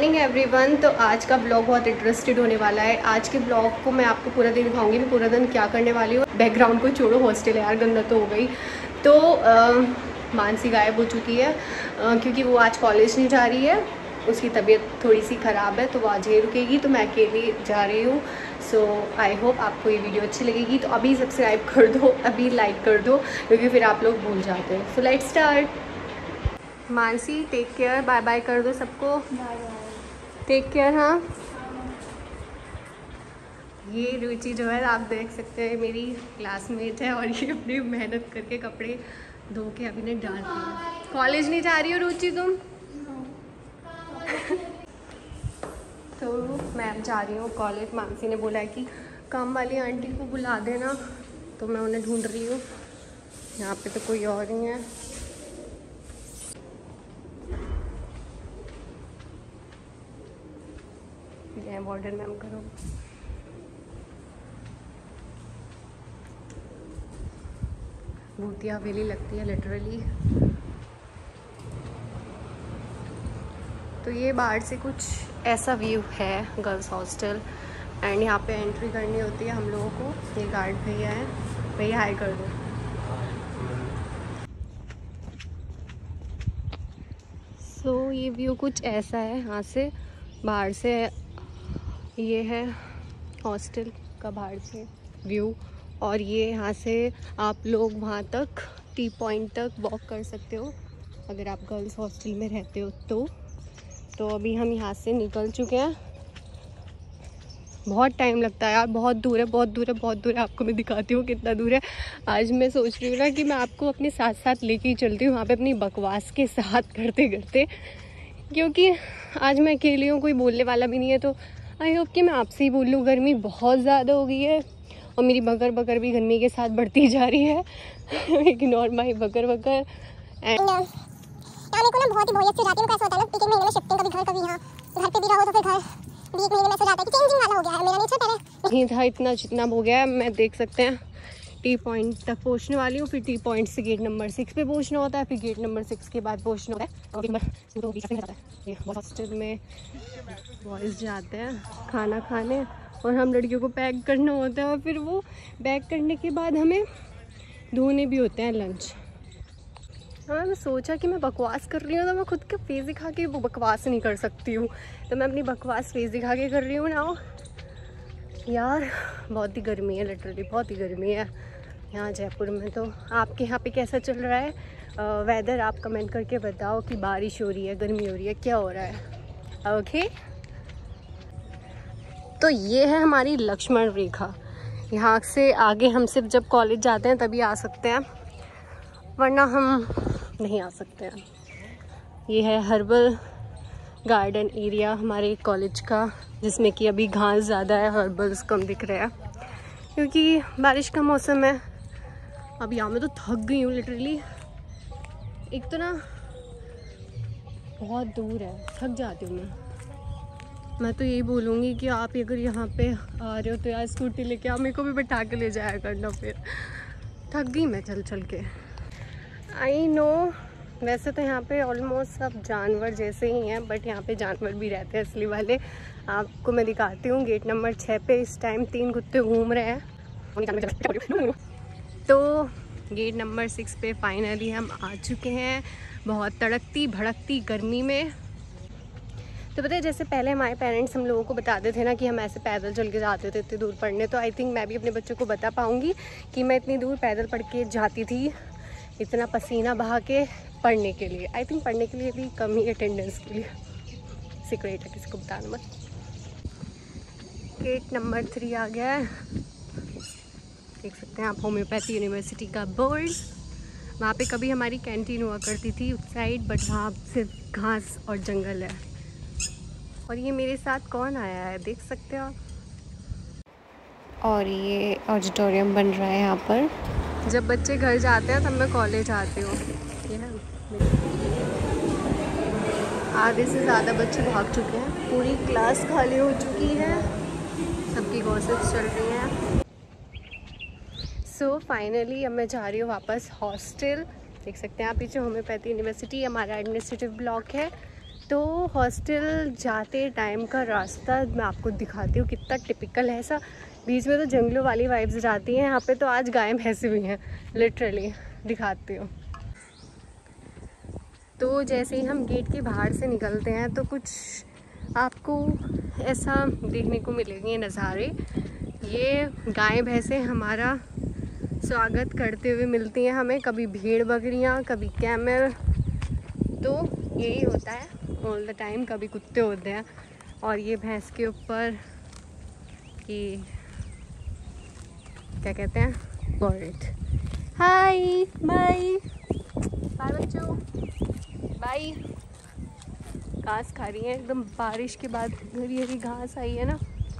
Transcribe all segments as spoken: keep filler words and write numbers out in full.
Morning everyone. तो आज का ब्लॉग बहुत इंटरेस्टेड होने वाला है। आज के ब्लॉग को मैं आपको पूरा दिन दिखाऊंगी, मैं पूरा दिन क्या करने वाली हूँ। बैकग्राउंड को छोड़ो, हॉस्टल यार गंदा तो हो गई। तो आ, मानसी गायब हो चुकी है आ, क्योंकि वो आज कॉलेज नहीं जा रही है, उसकी तबीयत थोड़ी सी ख़राब है, तो वो आज ही रुकेगी। तो मैं अकेली जा रही हूँ। सो आई होप आपको ये वीडियो अच्छी लगेगी। तो अभी सब्सक्राइब कर दो, अभी लाइक कर दो, क्योंकि फिर आप लोग भूल जाते हैं। So let's start. Mansi take care, bye bye कर दो सबको। Take care. हाँ, ये रुचि जो है आप देख सकते हैं मेरी क्लासमेट है, और ये अपनी मेहनत करके कपड़े धो के अभी ने डाल दिए। कॉलेज नहीं जा रही हो रुचि तुम? तो मैं अब जा रही हूँ कॉलेज। मानसी ने बोला है कि काम वाली आंटी को बुला देना, तो मैं उन्हें ढूंढ रही हूँ। यहाँ पे तो कोई और नहीं है। वार्डन मैम करो। भूतिया हवेली लगती है लिटरली। तो ये बाहर से कुछ ऐसा व्यू है गर्ल्स हॉस्टल, एंड यहाँ पे एंट्री करनी होती है हम लोगों को। ये गार्ड भैया है, भैया हाई कर दो। सो so, ये व्यू कुछ ऐसा है यहाँ से बाहर से। ये है हॉस्टल का बाहर से व्यू, और ये यहाँ से आप लोग वहाँ तक टी पॉइंट तक वॉक कर सकते हो अगर आप गर्ल्स हॉस्टल में रहते हो तो। तो अभी हम यहाँ से निकल चुके हैं। बहुत टाइम लगता है यार, बहुत दूर है, बहुत दूर है, बहुत दूर है। आपको मैं दिखाती हूँ कितना दूर है। आज मैं सोच रही हूँ ना कि मैं आपको अपने साथ साथ लेके ही चलती हूँ वहाँ पे, अपनी बकवास के साथ करते करते, क्योंकि आज मैं अकेली हूँ, कोई बोलने वाला भी नहीं है। तो आई होप कि मैं आपसे ही बोल लूँ। गर्मी बहुत ज़्यादा हो गई है, और मेरी बकर बकर भी गर्मी के साथ बढ़ती जा रही है। Ignore my Bakr Bakr. And यानी को ना बहुत ही बोरियत से जाती हूँ। कैसा होता है ना, एक एक महीने में शिफ्टिंग, कभी घर कभी यहाँ, घर पे भी रहो तो फिर घर भी एक महीने में ऐसा जाता है कि चेंजिंग वाला हो गया है। मेरा नेचर पहले नहीं था इतना जितना हो गया है। मैं देख सकते हैं टी पॉइंट तक पहुँचने वाली हूँ, फिर टी पॉइंट से गेट नंबर सिक्स पे पहुँचना होता है, फिर गेट नंबर सिक्स के बाद पहुँचना होता है। और नंबर हॉस्टल में बॉयज़ जाते हैं खाना खाने, और हम लड़कियों को पैक करना होता है, और फिर वो पैक करने के बाद हमें धोने भी होते हैं लंच। हाँ, मैंने सोचा कि मैं बकवास कर रही हूँ तो मैं खुद के फेस दिखा के वो बकवास नहीं कर सकती हूँ, तो मैं अपनी बकवास फेस दिखा के कर रही हूँ ना। यार बहुत ही गर्मी है, लिटरली बहुत ही गर्मी है यहाँ जयपुर में। तो आपके यहाँ पे कैसा चल रहा है वेदर? आप कमेंट करके बताओ कि बारिश हो रही है, गर्मी हो रही है, क्या हो रहा है। ओके, तो ये है हमारी लक्ष्मण रेखा। यहाँ से आगे हम सिर्फ जब कॉलेज जाते हैं तभी आ सकते हैं, वरना हम नहीं आ सकते हैं। ये है हर्बल गार्डन एरिया हमारे कॉलेज का, जिसमें कि अभी घास ज़्यादा है, हर्बल्स कम दिख रहे हैं क्योंकि बारिश का मौसम है। अब यहाँ में तो थक गई हूँ लिटरली। एक तो ना बहुत दूर है, थक जाती हूँ मैं। मैं तो यही बोलूँगी कि आप अगर यहाँ पे आ रहे हो तो यार स्कूटी लेके आओ, मेरे को भी बैठा के ले जाया करना। फिर थक गई मैं चल चल के। आई नो, वैसे तो यहाँ पे ऑलमोस्ट सब जानवर जैसे ही हैं, बट यहाँ पे जानवर भी रहते हैं असली वाले। आपको मैं दिखाती हूँ गेट नंबर छः पे इस टाइम तीन कुत्ते घूम रहे हैं। तो गेट नंबर सिक्स पे फाइनली हम आ चुके हैं, बहुत तड़कती भड़कती गर्मी में। तो पता है, जैसे पहले हमारे पेरेंट्स हम लोगों को बताते थे ना कि हम ऐसे पैदल चल के जाते थे इतनी दूर पढ़ने, तो आई थिंक मैं भी अपने बच्चों को बता पाऊँगी कि मैं इतनी दूर पैदल पढ़ के जाती थी, इतना पसीना बहा के पढ़ने के लिए। आई थिंक पढ़ने के लिए भी कम ही, अटेंडेंस के लिए। सीक्रेट है, किसी को बताना मत। गेट नंबर थ्री आ गया है, देख सकते हैं आप, होम्योपैथी यूनिवर्सिटी का बोर्ड। वहाँ पे कभी हमारी कैंटीन हुआ करती थी उस साइड, बट वहाँ सिर्फ घास और जंगल है। और ये मेरे साथ कौन आया है देख सकते हो आप। और ये ऑडिटोरियम बन रहा है यहाँ पर। जब बच्चे घर जाते हैं तब मैं कॉलेज आती हूँ। ये है, आधे से ज़्यादा बच्चे भाग चुके हैं, पूरी क्लास खाली हो चुकी है, सबकी गॉसिप्स चल रही हैं। सो फाइनली अब मैं जा रही हूँ वापस हॉस्टल। देख सकते हैं आप पीछे होम्योपैथी यूनिवर्सिटी हमारा एडमिनिस्ट्रेटिव ब्लॉक है। तो हॉस्टल जाते टाइम का रास्ता मैं आपको दिखाती हूँ, कितना टिपिकल है ऐसा। बीच में तो जंगलों वाली वाइब्स जाती हैं, यहाँ पे तो आज गाय भैंसे भी हैं, लिटरली दिखाती हूँ। तो जैसे ही हम गेट के बाहर से निकलते हैं तो कुछ आपको ऐसा देखने को मिलेंगे नज़ारे। ये गाय भैंसे हमारा स्वागत करते हुए मिलती हैं हमें, कभी भेड़ बकरियाँ, कभी कैमल, तो यही होता है ऑल द टाइम। कभी कुत्ते होते हैं और ये भैंस के ऊपर ये क्या कहते हैं, बर्ड। हाय बाय बाय बच्चों, बाय। घास खा रही है, एकदम बारिश के बाद हरी हरी घास आई है ना।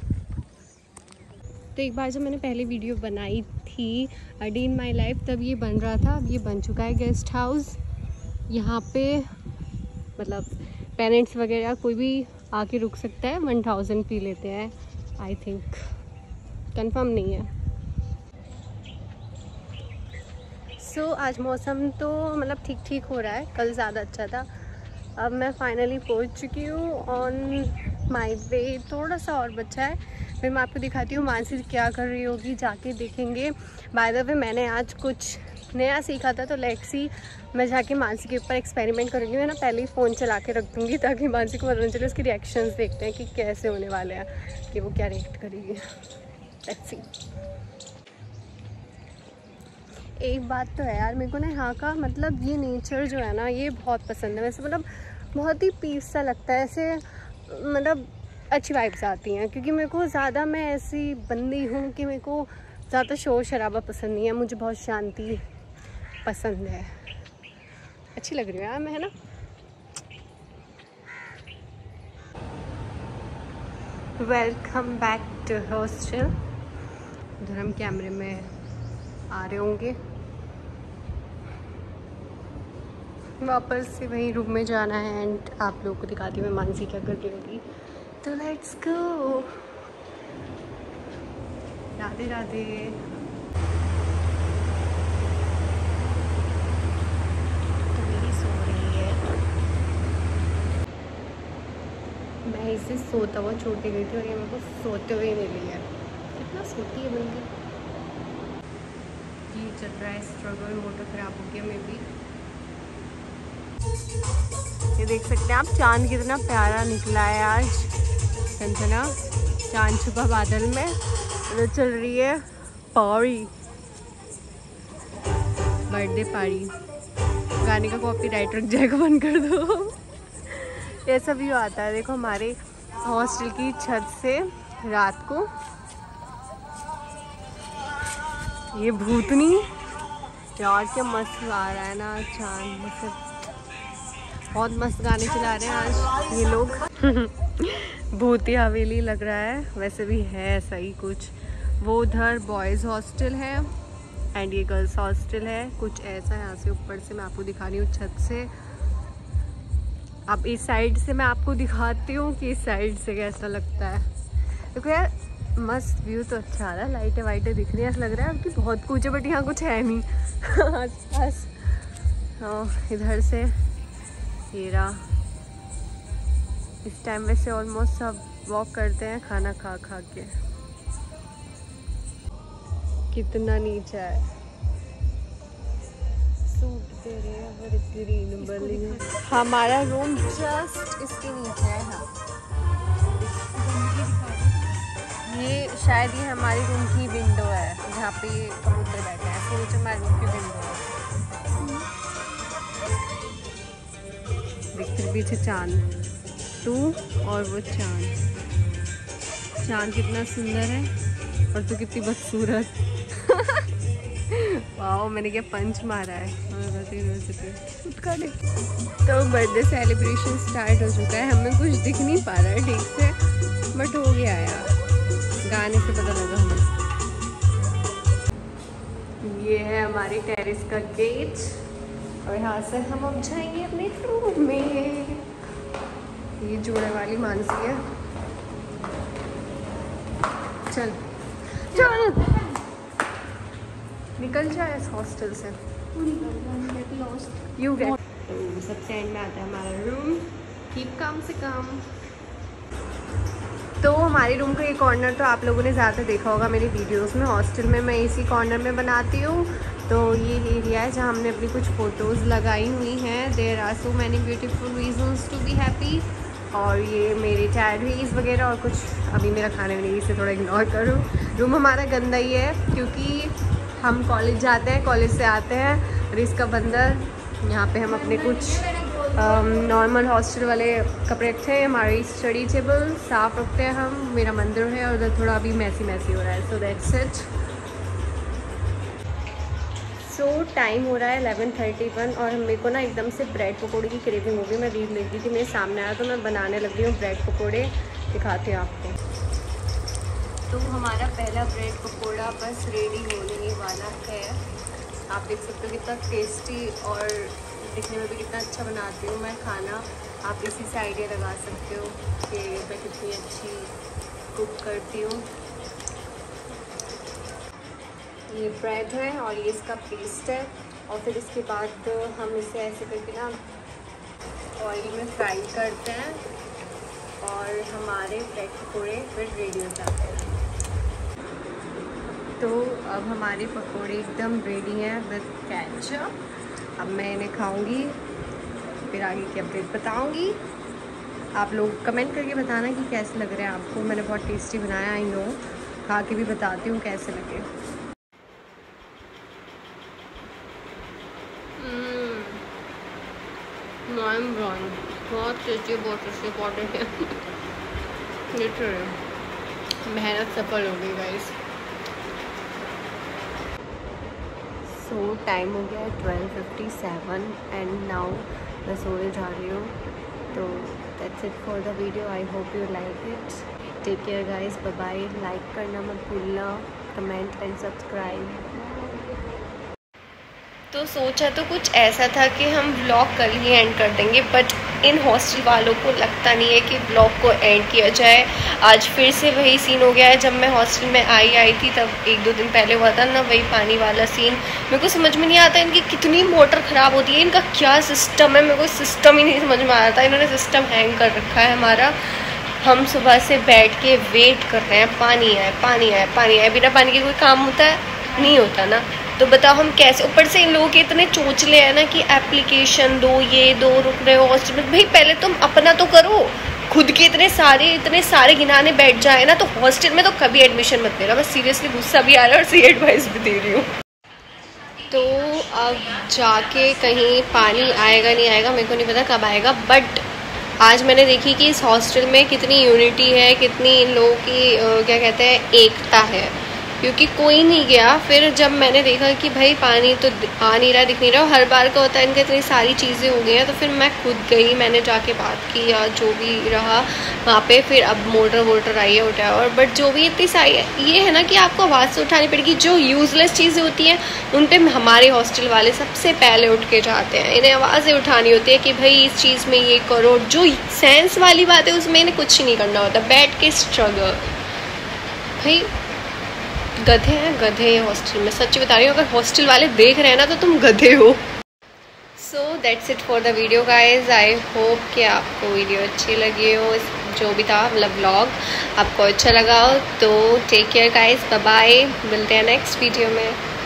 तो एक बार जब मैंने पहले वीडियो बनाई थी a day in my life, तब ये बन रहा था। अब ये बन चुका है गेस्ट हाउस। यहाँ पे मतलब पेरेंट्स वगैरह कोई भी आके रुक सकता है। वन थाउजेंड फी लेते हैं आई थिंक, कंफर्म नहीं है। सो so, आज मौसम तो मतलब ठीक ठीक हो रहा है, कल ज़्यादा अच्छा था। अब मैं फाइनली पहुंच चुकी हूँ ऑन माय वे। थोड़ा सा और बचा है, फिर मैं आपको दिखाती हूँ मानसी क्या कर रही होगी, जाके देखेंगे। बाय द वे मैंने आज कुछ नया सीखा था, तो लेट्स सी मैं जाके मानसी के ऊपर एक्सपेरिमेंट करूँगी। मैं ना पहले ही फ़ोन चला के रख दूँगी ताकि मानसी को पता चले। उसके रिएक्शंस देखते हैं कि कैसे होने वाले हैं, कि वो क्या रिएक्ट करेगी। Let's see. एक बात तो है यार, मेरे को ना यहाँ का मतलब ये नेचर जो है ना, ये बहुत पसंद है। वैसे मतलब बहुत ही पीस सा लगता है ऐसे, मतलब अच्छी वाइब्स आती हैं। क्योंकि मेरे को ज़्यादा, मैं ऐसी बंदी हूँ कि मेरे को ज़्यादा शोर शराबा पसंद नहीं है, मुझे बहुत शांति पसंद है। अच्छी लग रही है यार मैं, है ना। Welcome back to hostel. उधर हम कैमरे में आ रहे होंगे, वापस से वही रूम में जाना है। एंड आप लोगों को दिखाती हूँ मैं मानसी क्या कर रही होगी। तो लेट्स गो। राधे राधे। तो मेरी सो रही है, मैं इसे सोता हुआ छोड़ के गई थी और ये मेरे को सोते हुए मिली है। कितना सोती है बंदी। ये चल रहा है स्ट्रगल, मोटर खराब हो गया मे बी। ये देख सकते हैं आप, चांद कितना प्यारा निकला है आज। संजना चांद छुपा बादल में। तो चल रही है पारी, बर्थडे पारी। गाने का कॉपीराइट रख जाएगा, बंद कर दो। ऐसा भी आता है देखो हमारे हॉस्टल की छत से रात को। ये भूतनी यार क्या मस्त आ रहा है ना चांद, मतलब बहुत मस्त गाने चला रहे हैं आज ये लोग। भूती हवेली लग रहा है, वैसे भी है ऐसा ही कुछ। वो उधर बॉयज़ हॉस्टल है एंड ये गर्ल्स हॉस्टल है, कुछ ऐसा। यहाँ से ऊपर से मैं आपको दिखा रही हूँ छत से। अब इस साइड से मैं आपको दिखाती हूँ कि इस साइड से कैसा लगता है। देखो यार मस्त व्यू तो अच्छा आ रहा है, लाइटें वाइटें दिख रही हैं। ऐसा लग रहा है कि बहुत कुछ है बट यहाँ कुछ है नहीं आस पास। हाँ इधर से ये रहा। इस टाइम वैसे ऑलमोस्ट सब वॉक करते हैं खाना खा खा के। कितना नीचा है, सूट दे रहे हैं ग्रीन बिल्डिंग। हमारा रूम जस्ट इसके नीचे है। हाँ ये शायद ये हमारी रूम की विंडो है जहाँ पे कबूतर बैठे हैं। तो नीचे हमारे रूम की विंडो है। देखते पीछे चांद, तू और वो चांद। चांद कितना सुंदर है और तू कितनी बदसूरत। वाओ मैंने क्या पंच मारा है यूनिवर्सिटी। तो बर्थडे सेलिब्रेशन स्टार्ट हो चुका है। हमें कुछ दिख नहीं पा रहा है ठीक से बट हो गया यार, गाने से पता लगा हमें। ये है हमारी टेरेस का गेट और यहाँ से हम अब जाएंगे अपने रूम में। ये जोड़े वाली मानसी है। चल चल निकल जाए इस हॉस्टल से। You get. तो सबसे एंड में आता है हमारा रूम। कीप काम से काम। तो हमारे रूम का ये कॉर्नर तो आप लोगों ने ज़्यादा देखा होगा मेरी वीडियोस में। हॉस्टल में मैं इसी कॉर्नर में बनाती हूँ। तो ये एरिया है जहाँ हमने अपनी कुछ फ़ोटोज़ लगाई हुई हैं। There are so many beautiful reasons to be happy. और ये मेरे डायरीज वगैरह और कुछ, अभी मेरा खाने में नहीं, इसे थोड़ा इग्नोर करो। रूम हमारा गंदा ही है क्योंकि हम कॉलेज जाते हैं, कॉलेज से आते हैं और इसका बंदर यहाँ पे हम अपने कुछ नॉर्मल हॉस्टल वाले कपड़े रखते हैं। हमारी स्टडी टेबल साफ़ रखते हैं हम। मेरा मंदिर है और उधर थोड़ा अभी मैसी मैसी हो रहा है। So that's it. So time हो रहा है इलेवन थर्टी वन और मेरे को ना एकदम से ब्रेड पकौड़े की क्रेविंग हो गई। मैं रील देख रही थी, मेरे सामने आया तो मैं बनाने लग रही हूँ ब्रेड पकौड़े। दिखाती हूँ आपको। तो हमारा पहला ब्रेड पकौड़ा बस रेडी होने वाला है। आप देख सकते हो कितना टेस्टी और दिखने में भी कितना अच्छा बनाती हूँ मैं खाना। आप इसी से आइडिया लगा सकते हो कि मैं कितनी अच्छी कुक करती हूँ। ये ब्रेड है और ये इसका पेस्ट है और फिर इसके बाद हम इसे ऐसे करके ना ऑयल में फ्राई करते हैं और हमारे ब्रेड पकौड़े फिर रेडी हो जाते हैं। तो अब हमारे पकौड़े एकदम रेडी हैं विद केचप। अब मैं इन्हें खाऊंगी, फिर आगे की अपडेट बताऊंगी। आप लोग कमेंट करके बताना कि कैसे लग रहे हैं आपको। मैंने बहुत टेस्टी बनाया, आई नो। खा के भी बताती हूँ कैसे लगे। माइंड ब्लोइंग, बहुत टेस्टी, बहुत टेस्टी इम्पॉर्टेंट है। लिटरली मेहनत सफल हो गई गाइस। सो टाइम हो गया है twelve fifty seven and now मैं सोने जा रही हूँ। तो that's it for the video. I hope you like it. Take care guys, bye bye. Like करना मत भूलना, कमेंट एंड सब्सक्राइब। तो सोचा तो कुछ ऐसा था कि हम व्लॉग कल ही एंड कर देंगे, बट इन हॉस्टल वालों को लगता नहीं है कि व्लॉग को एंड किया जाए। आज फिर से वही सीन हो गया है। जब मैं हॉस्टल में आई आई थी तब एक दो दिन पहले हुआ था ना वही पानी वाला सीन। मेरे को समझ में नहीं आता इनकी कितनी मोटर ख़राब होती है, इनका क्या सिस्टम है। मेरे को सिस्टम ही नहीं समझ में आ रहा था। इन्होंने सिस्टम हैंग कर रखा है हमारा। हम सुबह से बैठ के वेट कर रहे हैं, पानी आए पानी आए पानी आए। बिना पानी के कोई काम होता है? नहीं होता ना। तो बताओ हम कैसे। ऊपर से इन लोगों के इतने चोचले हैं ना कि एप्लीकेशन दो, ये दो, रुक रहे हो हॉस्टल में। भाई पहले तुम अपना तो करो। खुद के इतने सारे इतने सारे गिनाने बैठ जाए ना तो हॉस्टल में तो कभी एडमिशन मत लेना। बस सीरियसली गुस्सा भी आ रहा है और सी एडवाइस भी दे रही हूँ। तो अब जाके कहीं पानी आएगा नहीं आएगा मेरे को नहीं पता कब आएगा, बट आज मैंने देखी कि इस हॉस्टल में कितनी यूनिटी है, कितनी इन लोगों की क्या कहते हैं एकता है, क्योंकि कोई नहीं गया। फिर जब मैंने देखा कि भाई पानी तो आ नहीं रहा, दिख नहीं रहा, हर बार का होता है इनके इतनी सारी चीज़ें हो गई हैं, तो फिर मैं खुद गई, मैंने जाके बात की या जो भी रहा वहाँ पे। फिर अब मोटर वोटर आई है उठाया और बट जो भी इतनी सारी है ये है ना कि आपको आवाज़ से उठानी पड़ेगी। जो यूज़लेस चीज़ें होती हैं उन पर हमारे हॉस्टल वाले सबसे पहले उठ के जाते हैं। इन्हें आवाज़ें उठानी होती है कि भाई इस चीज़ में ये करो। जो सेंस वाली बात है उसमें इन्हें कुछ नहीं करना होता, बैठ के स्ट्रगल। भाई गधे हैं गधे हॉस्टल में, सच्ची बता रही हूँ। अगर हॉस्टल वाले देख रहे हैं ना तो तुम गधे हो। So that's it for the video guys. I hope कि आपको वीडियो अच्छी लगी हो, जो भी था मतलब व्लॉग आपको अच्छा लगा हो। तो take care guys, bye bye. मिलते हैं नेक्स्ट वीडियो में।